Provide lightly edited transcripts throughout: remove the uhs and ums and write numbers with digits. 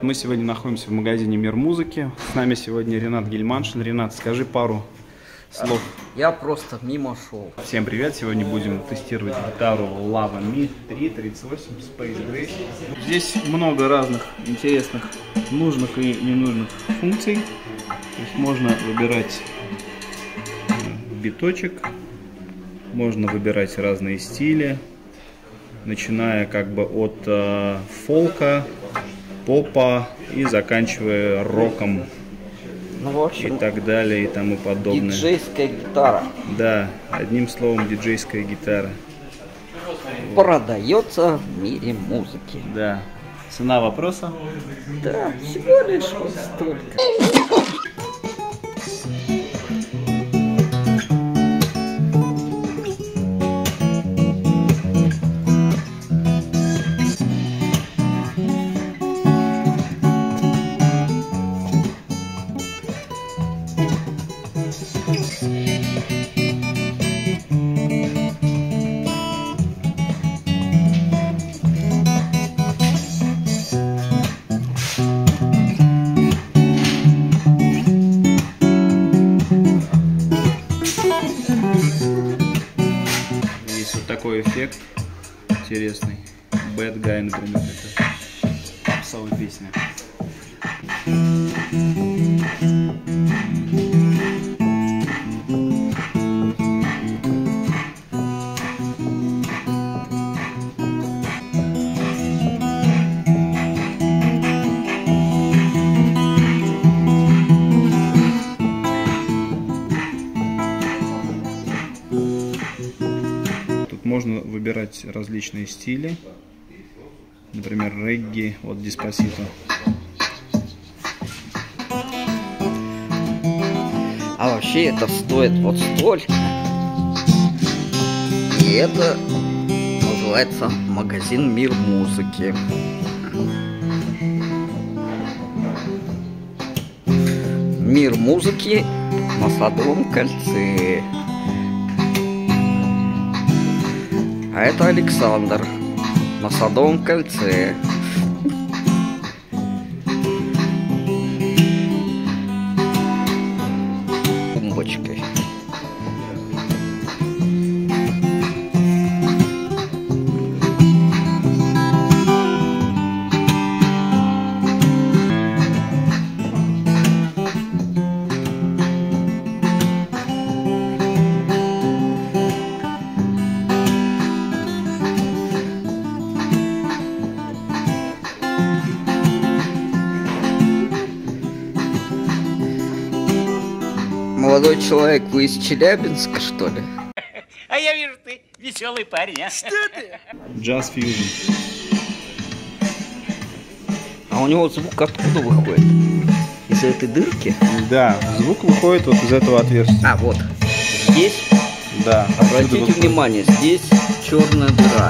Мы сегодня находимся в магазине «Мир музыки». С нами сегодня Ренат Гельманшин. Ренат, скажи пару слов. Я просто мимо шел. Всем привет! Сегодня будем тестировать гитару Lava Mi 338 Space Gray. Здесь много разных интересных, нужных и ненужных функций. То есть можно выбирать биточек, можно выбирать разные стили, начиная как бы от фолка, попа и заканчивая роком, Ну, в общем, и так далее и тому подобное. диджейская гитара. Да, одним словом, диджейская гитара. Продается в мире музыки. Да. Цена вопроса? Да, всего лишь вот столько. Есть вот такой эффект интересный. Bad Guy, например, это попсовая песня. Можно выбирать различные стили, например, регги от Деспасито. А вообще это стоит вот столько. И это называется магазин «Мир музыки». «Мир музыки» на Садовом кольце. А это Александр на Садовом кольце. Тумбочкой. Молодой человек, вы из Челябинска, что ли? А я вижу, ты веселый парень, а? Что ты? Джаз фьюжн. А у него звук откуда выходит? Из этой дырки? Да, звук выходит вот из этого отверстия. А, вот. Здесь, Да. обратите внимание, здесь черная дыра.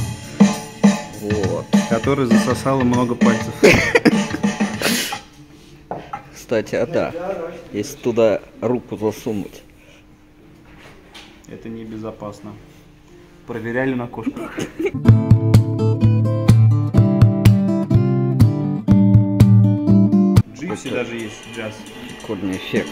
Вот. Который засосало много пальцев. Кстати, а да, если туда руку засунуть. Это небезопасно. Проверяли на кошках. Джипси даже есть, джаз. Прикольный эффект.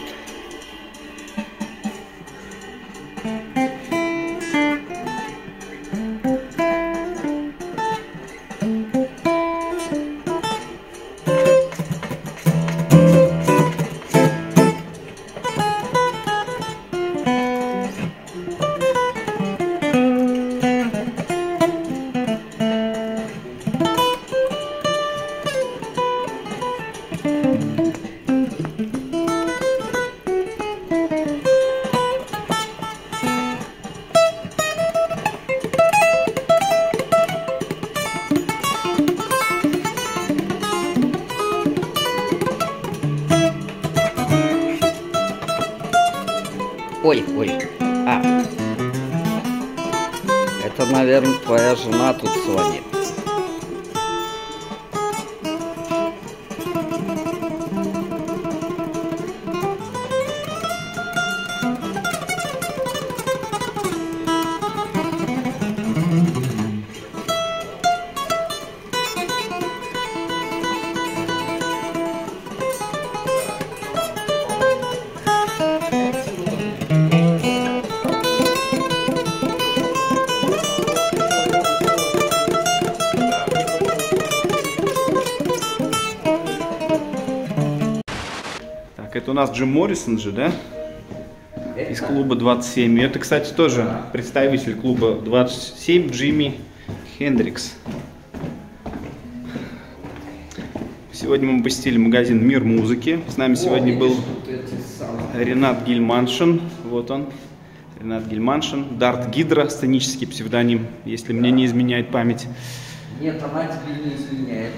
Ой, а. Это, наверное, твоя жена тут звонит. Это у нас Джим Моррисон же, да? Из клуба 27. И это, кстати, тоже представитель клуба 27 Джимми Хендрикс. Сегодня мы посетили магазин «Мир музыки». С нами сегодня был Ренат Гильманшин. Вот он, Ренат Гильманшин. Дарт Гидра, сценический псевдоним, если мне не изменяет память. Нет, она тебе не изменяет.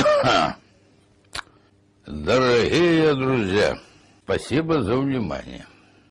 Дорогие друзья, спасибо за внимание.